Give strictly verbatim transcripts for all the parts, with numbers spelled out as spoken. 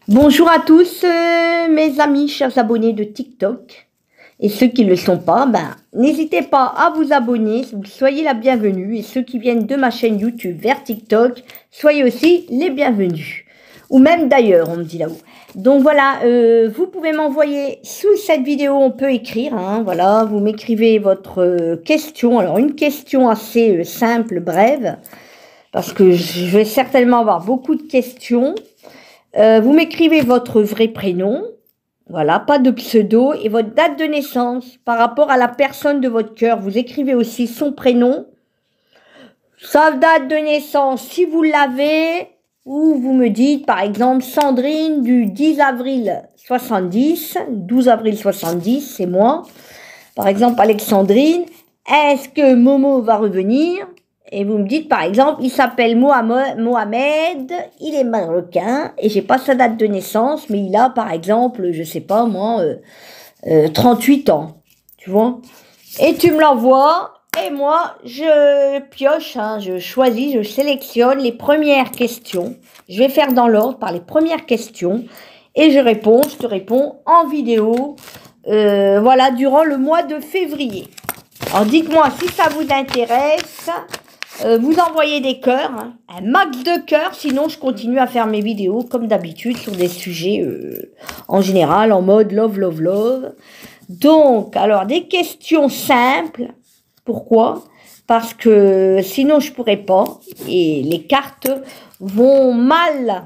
Bonjour à tous euh, mes amis, chers abonnés de TikTok. Et ceux qui ne le sont pas, ben, n'hésitez pas à vous abonner, vous soyez la bienvenue. Et ceux qui viennent de ma chaîne YouTube vers TikTok, soyez aussi les bienvenus. Ou même d'ailleurs, on me dit là-haut. Donc voilà, euh, vous pouvez m'envoyer sous cette vidéo, on peut écrire, hein, voilà, vous m'écrivez votre euh, question. Alors une question assez euh, simple, brève, parce que je vais certainement avoir beaucoup de questions. Euh, vous m'écrivez votre vrai prénom, voilà, pas de pseudo, et votre date de naissance par rapport à la personne de votre cœur. Vous écrivez aussi son prénom, sa date de naissance si vous l'avez, ou vous me dites par exemple Sandrine du dix avril soixante-dix, douze avril soixante-dix, c'est moi. Par exemple Alexandrine, est-ce que Momo va revenir? Et vous me dites par exemple, il s'appelle Mohamed, il est marocain et j'ai pas sa date de naissance, mais il a par exemple, je sais pas moi, euh, euh, trente-huit ans, tu vois. Et tu me l'envoies et moi je pioche, hein, je choisis, je sélectionne les premières questions. Je vais faire dans l'ordre par les premières questions et je réponds, je te réponds en vidéo, euh, voilà, durant le mois de février. Alors dites-moi si ça vous intéresse. Euh, vous envoyez des cœurs, hein, un max de cœurs, sinon je continue à faire mes vidéos comme d'habitude sur des sujets euh, en général en mode love, love, love. Donc, alors des questions simples. Pourquoi? Parce que sinon je pourrais pas et les cartes vont mal.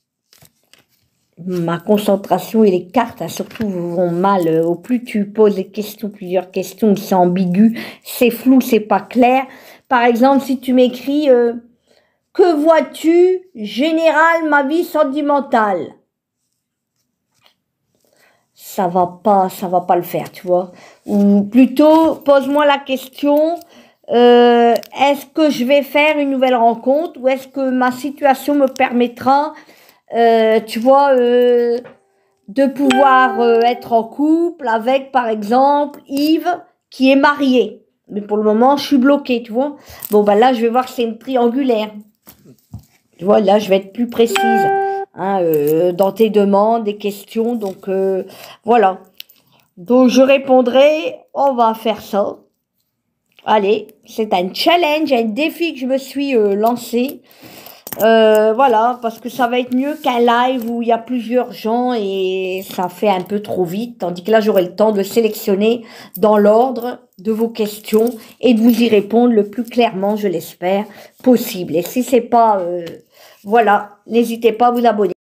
Ma concentration et les cartes, hein, surtout, vont mal. Au plus tu poses des questions, plusieurs questions, c'est ambigu, c'est flou, c'est pas clair. Par exemple, si tu m'écris euh, « Que vois-tu, général, ma vie sentimentale ?» Ça va pas, ça va pas le faire, tu vois. Ou plutôt, pose-moi la question euh, « Est-ce que je vais faire une nouvelle rencontre ou est-ce que ma situation me permettra, euh, tu vois, euh, de pouvoir euh, être en couple avec, par exemple, Yves qui est marié ?» Mais pour le moment, je suis bloquée, tu vois. Bon, ben là, je vais voir que c'est une triangulaire. Tu vois, là, je vais être plus précise hein, euh, dans tes demandes, des questions. Donc, euh, voilà. Donc, je répondrai, on va faire ça. Allez, c'est un challenge, un défi que je me suis euh, lancé. Euh, voilà, parce que ça va être mieux qu'un live où il y a plusieurs gens et ça fait un peu trop vite. Tandis que là, j'aurai le temps de sélectionner dans l'ordre de vos questions et de vous y répondre le plus clairement, je l'espère, possible. Et si c'est pas... Euh, voilà, n'hésitez pas à vous abonner.